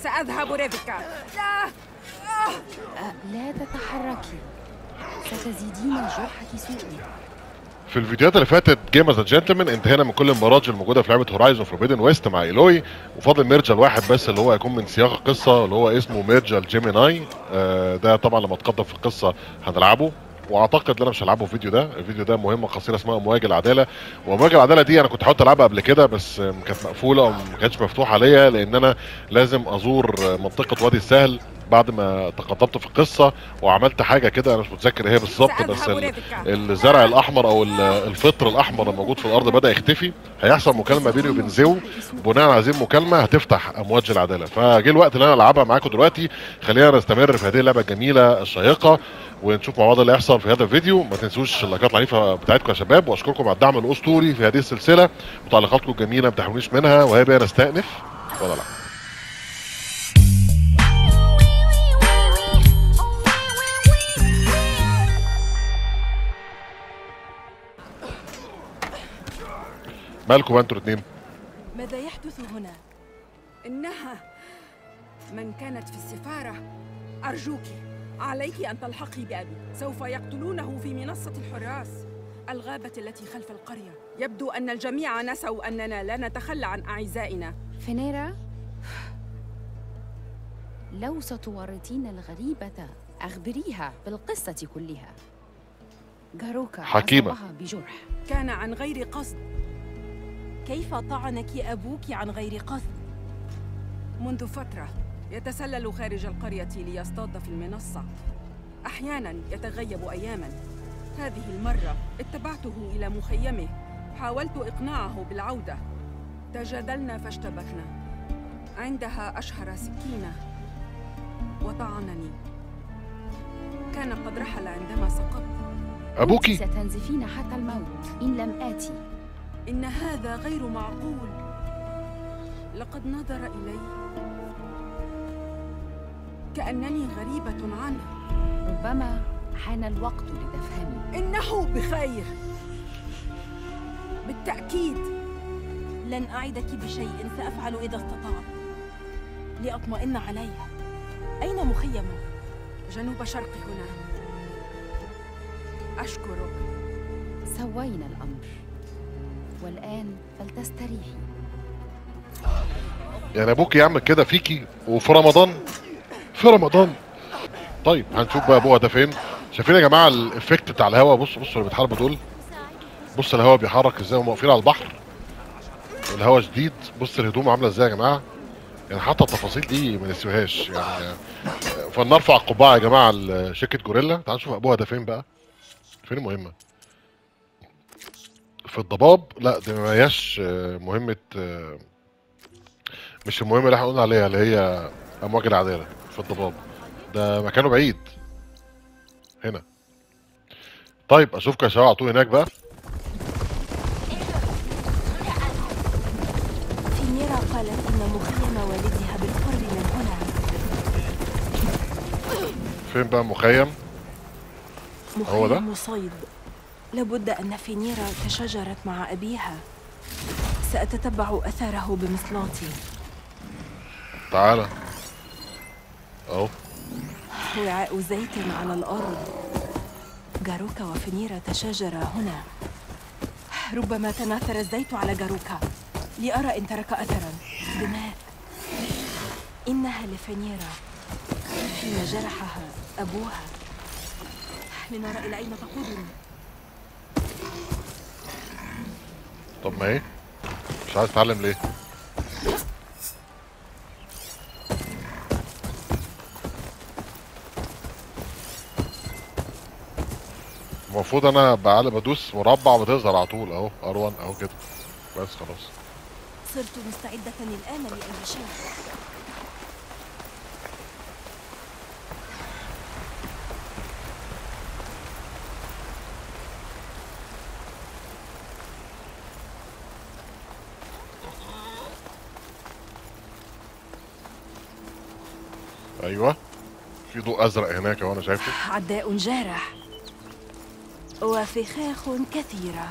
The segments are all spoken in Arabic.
سأذهب ريفيكا. لا تتحركي، ستزيدين جرحك سوءا. في الفيديوهات اللي فاتت جيمرز اند جنتلمان انتهينا من كل المراجع الموجوده في لعبه هورايزون فوربيدن ويست مع ايلوي، وفاضل ميرجل واحد بس اللي هو هيكون من سياق القصه اللي هو اسمه ميرجل جيميناي. ده طبعا لما تقدم في القصه هنلعبه، واعتقد ان انا مش هلعبه في الفيديو ده مهمه قصيره اسمها امواج العداله. وامواج العداله دي انا كنت حاولت العبها قبل كده بس كانت مقفوله او ما كانتش مفتوحه ليا، لان انا لازم ازور منطقه وادي السهل بعد ما تقدمت في القصه وعملت حاجه كده انا مش متذكر هي بالظبط، بس الزرع الاحمر او الفطر الاحمر الموجود في الارض بدا يختفي. هيحصل مكالمه بيني وبين زيو، بناء على هذه المكالمه هتفتح امواج العداله. فجه الوقت اللي انا العبها معاكم دلوقتي. خلينا نستمر في هذه اللعبه الجميله الشيقه ونشوف مع بعض اللي هيحصل في هذا الفيديو. ما تنسوش اللايكات العنيفه بتاعتكم يا شباب، واشكركم على الدعم الاسطوري في هذه السلسله وتعليقاتكم الجميله ما تحرمونيش منها. وهي بقى نستأنف ولا لا؟ مالكم انتوا الاثنين؟ ماذا يحدث هنا؟ إنها من كانت في السفارة. أرجوك عليك أن تلحقي بأبي، سوف يقتلونه في منصة الحراس الغابة التي خلف القرية. يبدو أن الجميع نسوا أننا لا نتخلى عن أعزائنا. فينيرا، لو ستورطين الغريبة أخبريها بالقصة كلها. جاروكا حكيمة أصابها بجرح كان عن غير قصد. كيف طعنك أبوك عن غير قصد؟ منذ فترة يتسلل خارج القرية ليصطاد في المنصة، أحياناً يتغيب أياماً. هذه المرة اتبعته إلى مخيمه، حاولت إقناعه بالعودة. تجادلنا فاشتبكنا، عندها أشهر سكينة وطعنني. كان قد رحل عندما سقطت. أبوكي ستنزفين حتى الموت إن لم آتي. إن هذا غير معقول. لقد نظر إلي كأنني غريبة عنه. ربما حان الوقت لتفهمي. إنه بخير بالتأكيد. لن أعدك بشيء سأفعل إذا استطعت لأطمئن عليها. أين مخيمه؟ جنوب شرق هنا. أشكرك. سوينا الأمر، والآن فلتستريحي. يعني ابوك يعمل كده فيكي وفي رمضان؟ في رمضان. طيب هنشوف بقى ابوها ده فين. شايفين يا جماعه الافكت بتاع الهواء؟ بصوا اللي بيتحاربوا دول، بص الهواء بيحرك ازاي وهم واقفين على البحر والهواء شديد. بص الهدوم عامله ازاي يا جماعه، يعني حتى التفاصيل دي ما نسيوهاش يعني. فلنرفع القبعه يا جماعه لشركه جوريلا. تعالوا نشوف ابوها ده فين بقى. فين المهمه؟ في الضباب؟ لا دي ما هياش مهمه، مش المهمه اللي احنا قلنا عليها اللي هي امواج العداله. في الضباب ده مكانه بعيد هنا. طيب اشوفكم يا شباب على طول هناك بقى. فينيرا قالت إن مخيم والدها بالقرب من هنا. فين بقى المخيم؟ هو ده مخيم صيد. لابد أن فينيرا تشاجرت مع أبيها. سأتتبع أثره بمصلاتي. تعالى اهو. وعاء زيت على الأرض. جاروكا وفينيرا تشاجرا هنا. ربما تناثر الزيت على جاروكا لأرى إن ترك أثراً. دماء. إنها لفينيرا حين جرحها أبوها. لنرى إلى أين تقودني. طب ما ايه مش عايز اتعلم ليه؟ المفروض انا بدوس مربع بتظهر على طول اهو R1 اهو كده بس خلاص. صرت مستعدة الآن لأي شيء. ايوه في ضوء ازرق هناك اهو انا شايفه. عداء جارح وفخاخ كثيرة.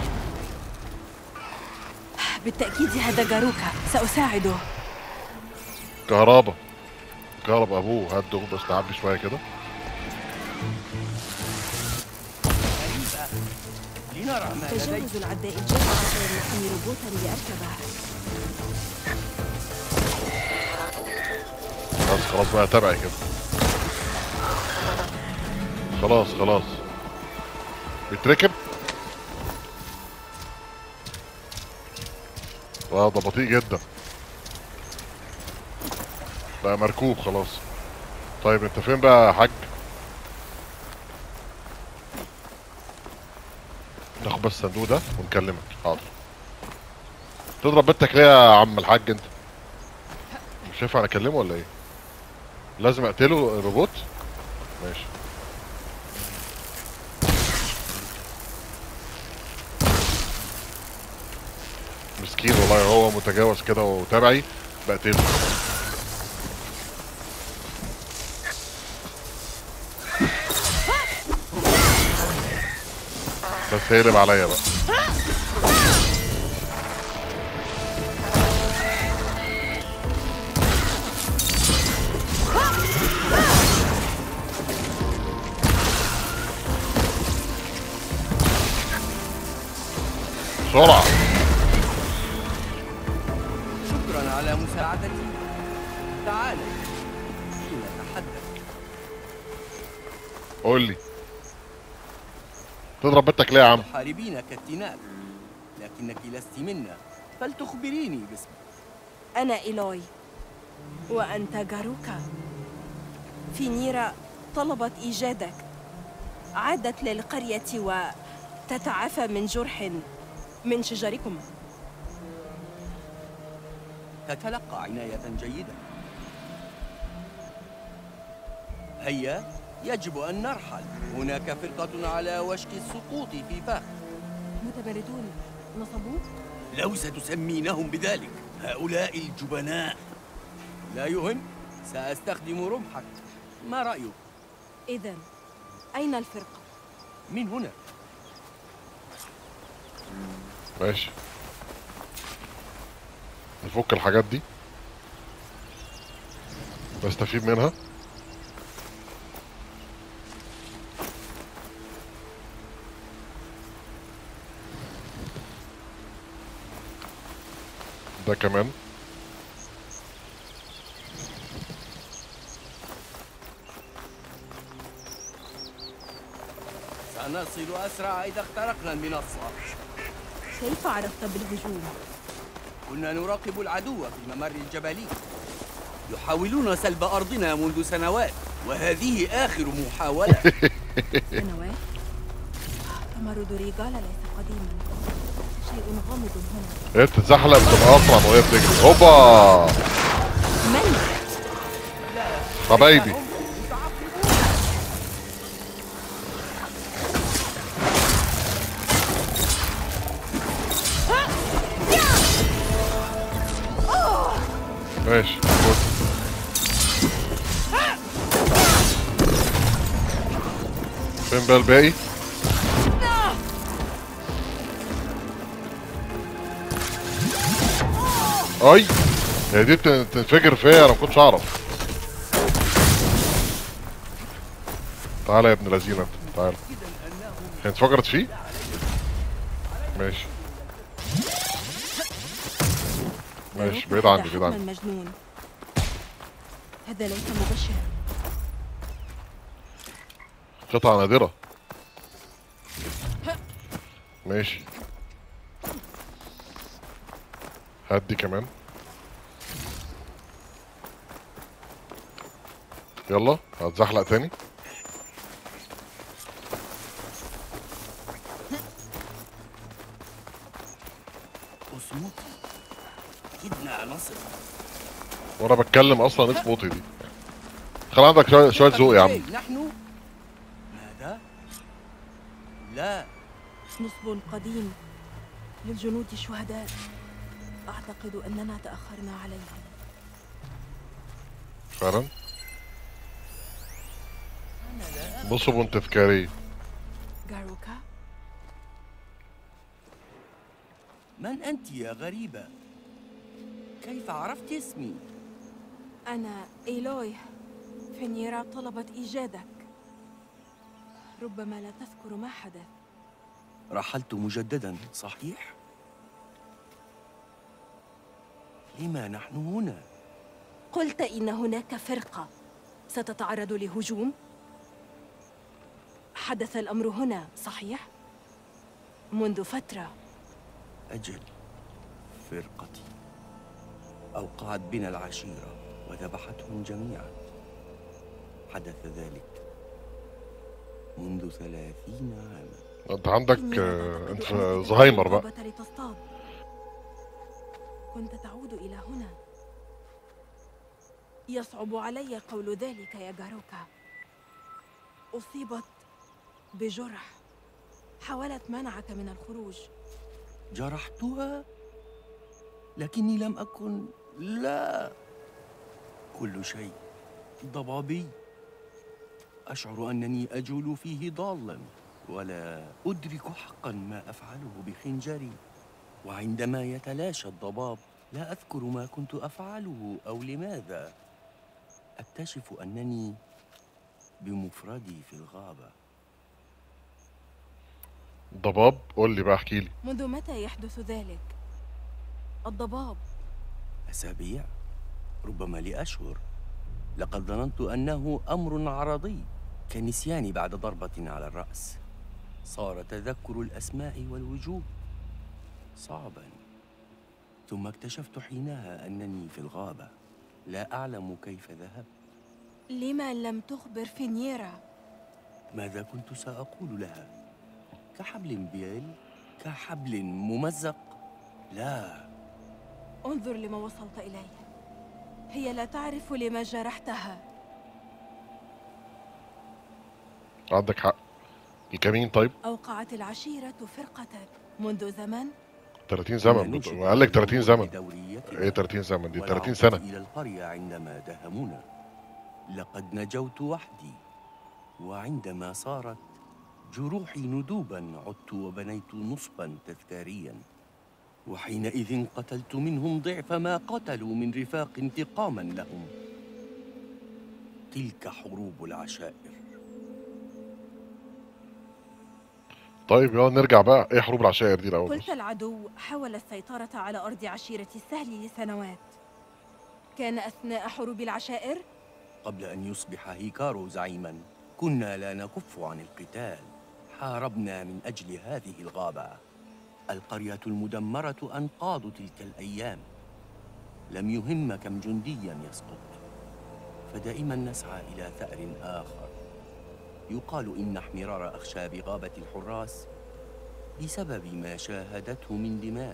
بالتأكيد هذا جاروكا، سأساعده. كهربا ابوه. هات دغ بس تعبي شويه كده. لنرى ما لديك. تجاوز العداء الجبهة سيمنحني روبوتا لأركبه. خلاص بقى تابعي كده. خلاص بيتركب. ده بطيء جدا. بقى مركوب خلاص. طيب انت فين بقى يا حاج؟ ناخد بس الصندوق ده ونكلمك. حاضر. تضرب بنتك ليه يا عم الحاج انت؟ مش هينفع نكلمه ولا ايه؟ لازم اقتله الروبوت؟ ماشي. مسكين والله، هو متجاوز كده وتابعي بقتله. بس هيقلب عليا بقى. بسرعة. شكرا على مساعدتي. تعال لنتحدث. قول لي تضرب بنتك ليه يا عم؟ تحاربين كالتنال، لكنك لست منا، فلتخبريني باسمك. أنا إيلوي وأنت جاروكا. فينيرا طلبت إيجادك، عادت للقرية وتتعافى من جرح من شجركم. تتلقى عناية جيدة. هيا، يجب أن نرحل. هناك فرقة على وشك السقوط في فخ. متمردون نصبوه؟ لو ستسمينهم بذلك، هؤلاء الجبناء. لا يهم، سأستخدم رمحك. ما رأيك؟ إذن أين الفرقة؟ من هنا. ماشي. نفك الحاجات دي نستفيد منها. ده كمان. سنصل أسرع إذا اخترقنا المنصة. كيف عرفت بالهجوم؟ كنا نراقب العدو في الممر الجبلي. يحاولون سلب أرضنا منذ سنوات، وهذه آخر محاولة. سنوات؟ تمرد ريجالا ليس قديما، شيء غامض هنا. هي بتتزحلق بتبقى اسرع وهي بتجري. هوبا. من؟ حبايبي. ماشي. فين بقى الباقي؟ اي هي دي بتنفجر فيا، انا ما كنتش اعرف. تعالى يا ابن الذين انت، تعالى. هي انفجرت فيه؟ ماشي ماشي. بعيد عني بعيد عني. المجنون هذا ليس مبشرا. قطعة نادرة. ماشي. هدي كمان. يلا هتزحلق تاني. اصمت، كدنا نصل. وانا بتكلم اصلا اسم بوطي دي. خلي عندك شوية ذوق يا عم. نحن ماذا؟ لا، نصب قديم للجنود الشهداء. أعتقد أننا تأخرنا عليهم. فعلا نصب تذكاري. جاروكا، من أنت يا غريبة؟ كيف عرفت اسمي؟ أنا إيلوي. فينيرا طلبت إيجادك. ربما لا تذكر ما حدث. رحلت مجددا صحيح؟ لما نحن هنا؟ قلت إن هناك فرقة ستتعرض لهجوم. حدث الأمر هنا صحيح؟ منذ فترة. أجل، فرقتي أوقعت بنا العشيرة وذبحتهم جميعا. حدث ذلك منذ 30 عاما. انت عندك انت زهايمر بقى. لتصطاد. كنت تعود إلى هنا. يصعب علي قول ذلك يا جاروكا. أصيبت بجرح. حاولت منعك من الخروج. جرحتها؟ لكني لم أكن. لا، كل شيء ضبابي. أشعر أنني أجول فيه ضالا، ولا أدرك حقا ما أفعله بخنجري. وعندما يتلاشى الضباب لا أذكر ما كنت أفعله أو لماذا. أكتشف أنني بمفردي في الغابة. ضباب؟ قول لي بقى، احكي لي. منذ متى يحدث ذلك؟ الضباب. أسابيع، ربما لأشهر. لقد ظننت أنه أمر عرضي، كنسياني بعد ضربة على الرأس. صار تذكر الأسماء والوجوه صعبا. ثم اكتشفت حينها أنني في الغابة، لا أعلم كيف ذهبت. لما لم تخبر فينيرا؟ ماذا كنت سأقول لها؟ كحبل بيل؟ كحبل ممزق؟ لا. انظر لما وصلت إليه. هي لا تعرف لما جرحتها. عندك حق. الكمين طيب؟ أوقعت العشيرة فرقتك منذ زمن. 30 زمن. قال لك 30 زمن. ايه 30 زمن دي؟ 30 سنة. إلى القرية عندما دهمونا. لقد نجوت وحدي، وعندما صارت جروحي ندوبا عدت وبنيت نصبا تذكاريا. وحينئذ قتلت منهم ضعف ما قتلوا من رفاق انتقاما لهم. تلك حروب العشائر. طيب يلا نرجع بقى، ايه حروب العشائر دي الأول؟ قلت العدو حاول السيطرة على أرض عشيرة السهل لسنوات. كان أثناء حروب العشائر؟ قبل أن يصبح هيكارو زعيما كنا لا نكف عن القتال. حاربنا من أجل هذه الغابة. القرية المدمرة أنقاض تلك الأيام. لم يهم كم جنديا يسقط، فدائما نسعى إلى ثأر آخر. يقال إن احمرار أخشاب غابة الحراس بسبب ما شاهدته من دماء.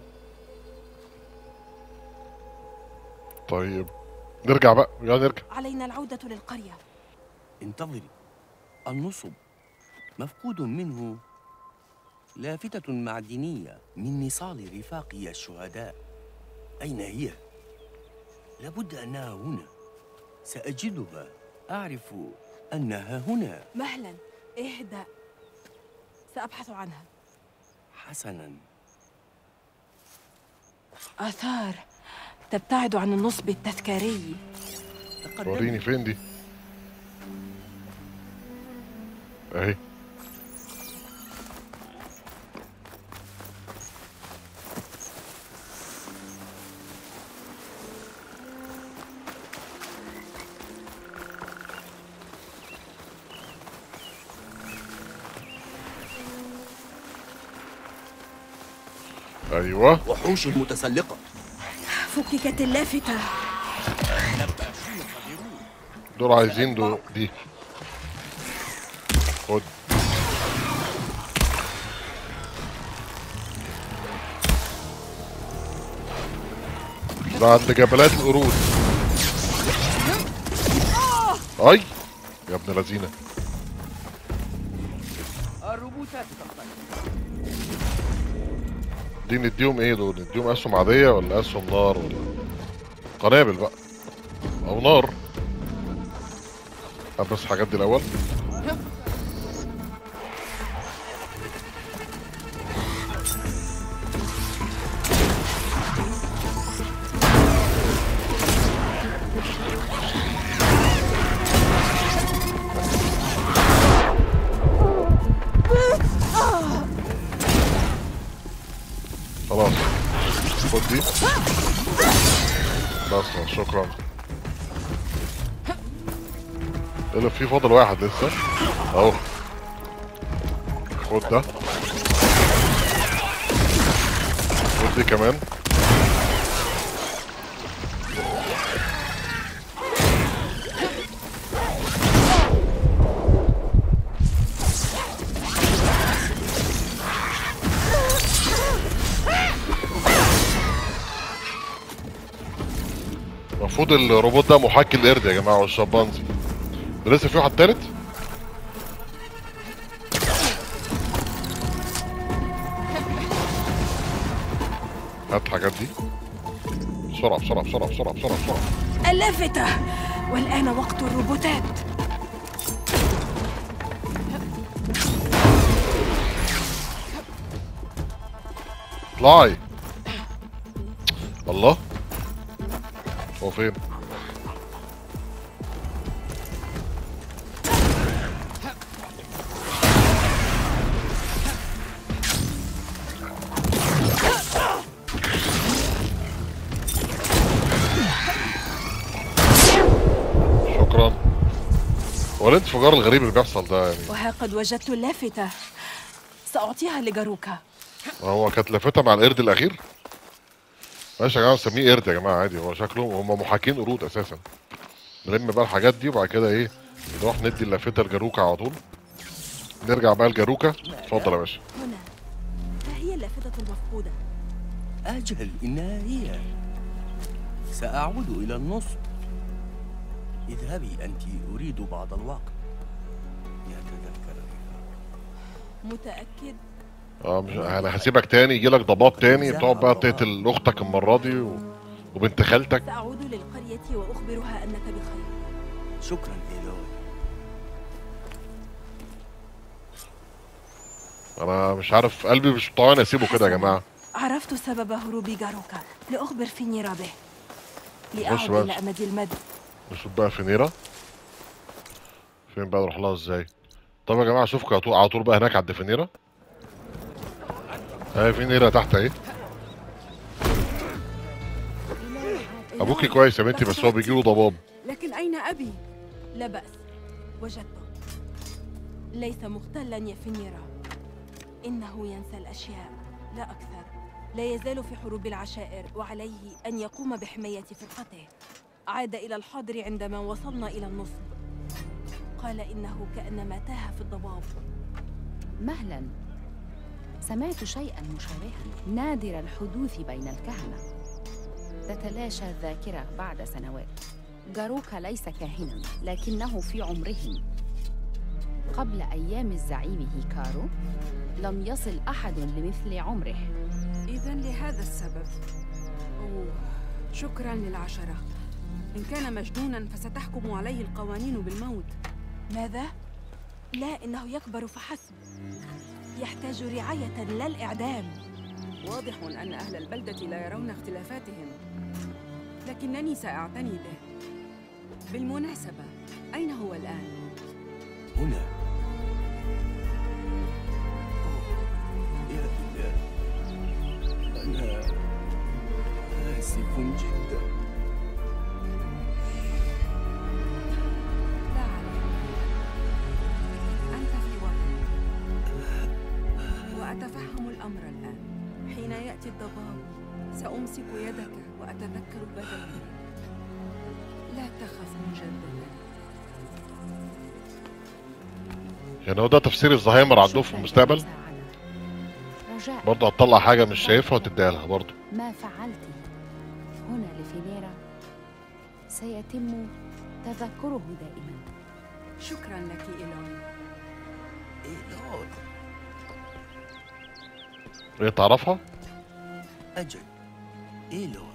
طيب نرجع بقى، يلا نرجع. علينا العودة للقرية. انتظري، النصب مفقود منه لافتة معدنية من نصال رفاقي الشهداء. أين هي؟ لابد أنها هنا. سأجدها. أعرف أنها هنا. مهلا، اهدأ، سأبحث عنها. حسنا. آثار تبتعد عن النصب التذكاري. وريني فين دي. اهي. ايوه، وحوش متسلقة. فككت اللافتة. دول عايزين دي. خد. ده عند جبلات القرود. اي يا ابن لذينه. الروبوتات دي نديهم ايه دول؟ نديهم اسهم عاديه ولا اسهم نار ولا قنابل بقى او نار؟ بس الحاجات دي الاول. بس شكرا. اللي في فاضل واحد لسه اهو. خد ده، خد دي كمان. المفروض الروبوت ده محاكي القرد يا جماعه والشمبانزي. ده لسه في واحد تالت؟ هات الحاجات دي بسرعه بسرعه بسرعه بسرعه بسرعه بسرعه. اللافتة، والآن وقت الروبوتات. اطلعي. الله، هو فين؟ شكرا. هو الانفجار الغريب اللي بيحصل ده يعني؟ وها قد وجدت اللافتة، سأعطيها لجاروكا. هو كانت لافتة مع القرد الأخير؟ ماشي يا جماعة، نسميه قرد يا جماعة عادي، هو شكلهم هم محاكين قرود أساسا. نلم بقى الحاجات دي وبعد كده إيه؟ نروح ندي اللافتة لجاروكا على طول. نرجع بقى لجاروكا، اتفضل يا باشا. هنا، ها هي اللافتة المفقودة. أجل، إنها هي. سأعود إلى النصب. اذهبي أنت، أريد بعض الوقت. يتذكر. متأكد؟ مش انا هسيبك تاني، يجيلك ضباب تاني تقعد بقى تقتل اختك المره دي وبنت خالتك. سأعود للقرية وأخبرها أنك بخير. شكرا إيلوي. انا مش عارف، قلبي مش طايق اسيبه كده يا جماعه. عرفت سبب هروب جاروكا، لأخبر فينيرا به، خش لأعود بقى. إلى أمد المد. نشوف بقى فينيرا فين بقى، نروح لها ازاي؟ طب يا جماعه اشوفكم على طول بقى هناك عند فينيرا. اهي فينيرا تحت اهي. ابوكي كويس يا بنتي، بس هو بيجيله ضباب. لكن أين أبي؟ لا بأس، وجدته. ليس مختلا يا فينيرا، إنه ينسى الأشياء لا أكثر. لا يزال في حروب العشائر، وعليه أن يقوم بحماية فرقته. عاد إلى الحاضر عندما وصلنا إلى النصب. قال إنه كأنما تاه في الضباب. مهلا، سمعت شيئا مشابها، نادر الحدوث بين الكهنة. تتلاشى الذاكرة بعد سنوات. جاروكا ليس كاهنا، لكنه في عمرهم. قبل أيام الزعيم هيكارو لم يصل أحد لمثل عمره. إذن لهذا السبب. أوه، شكرا للعشرة. إن كان مجنونا فستحكم عليه القوانين بالموت. ماذا؟ لا، إنه يكبر فحسب. يحتاج رعاية لا الإعدام. واضح أن أهل البلدة لا يرون اختلافاتهم، لكنني سأعتني به. بالمناسبة، أين هو الآن؟ هنا. يا إله، أنا آسف جدا. لا عليك، أنت في وقت، وأتفهم الأمر الآن. حين يأتي الضباب سأمسك يدك وأتذكر بدنك. لا تخف مجددا. يعني هو ده تفسير الزهايمر عندهم في المستقبل؟ رجاء، برضه هتطلع حاجه مش شايفها وتديها لها برضه. ما فعلته هنا لفينيرا سيتم تذكره دائما. شكرا لك إيلون. إيلوي. هي تعرفها؟ أجل، إيلوي.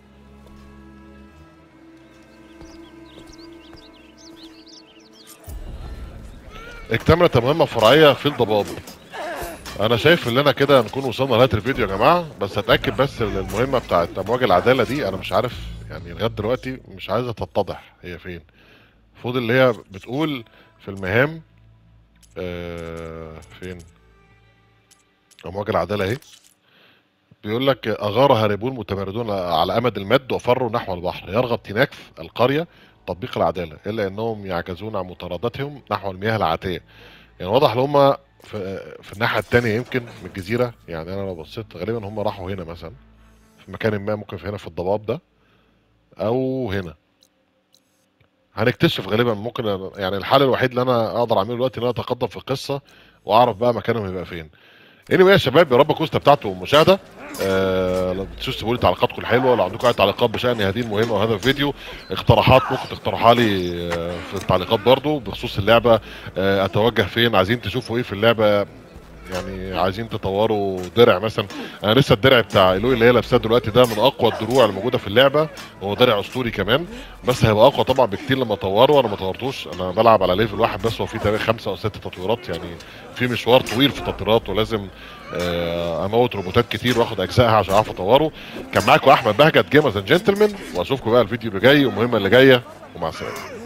اكتملت المهمه الفرعيه في الضباب. انا شايف ان انا كده نكون وصلنا لنهايه الفيديو يا جماعه، بس اتاكد بس ان المهمه بتاعت امواج العداله دي انا مش عارف يعني لغايه دلوقتي مش عايزه تتضح هي فين. المفروض اللي هي بتقول في المهام فين امواج العداله اهي. بيقول لك اغار هاربون متمردون على امد المد وفروا نحو البحر، يرغب تيناكف القريه تطبيق العداله الا انهم يعجزون عن مطاردتهم نحو المياه العاتيه. يعني واضح ان هم في الناحيه الثانيه يمكن من الجزيره. يعني انا لو بصيت غالبا هم راحوا هنا مثلا في مكان ما، ممكن في هنا في الضباب ده او هنا. هنكتشف غالبا. ممكن يعني الحل الوحيد اللي انا اقدر اعمله دلوقتي ان انا اتقدم في القصه واعرف بقى مكانهم يبقى فين. anyway يا شباب، يا رب تكونوا استمتعتوا بالمشاهده. لو تنسوش تسيبوا لي تعليقاتكم الحلوه، لو عندكم اي تعليقات بشان هذه المهمه وهذا الفيديو، اقتراحات ممكن تقترحها لي في التعليقات برضو بخصوص اللعبه. اتوجه فين، عايزين تشوفوا ايه في اللعبه، يعني عايزين تطوروا درع مثلا. انا لسه الدرع بتاع ايلوي اللي هي لابساه دلوقتي ده من اقوى الدروع الموجوده في اللعبه، هو درع اسطوري كمان، بس هيبقى اقوى طبعا بكتير لما اطوره. انا ما طورتوش، انا بلعب على ليفل واحد بس، وفي تقريبا 5 أو 6 تطويرات، يعني في مشوار طويل في التطويرات، ولازم اموت روبوتات كتير واخد اجزائها عشان اعرف اطوره. كان معاكم احمد بهجت جيمرز اند جنتلمان، واشوفكم بقى الفيديو اللي جاي والمهمه اللي جايه، ومع السلامه.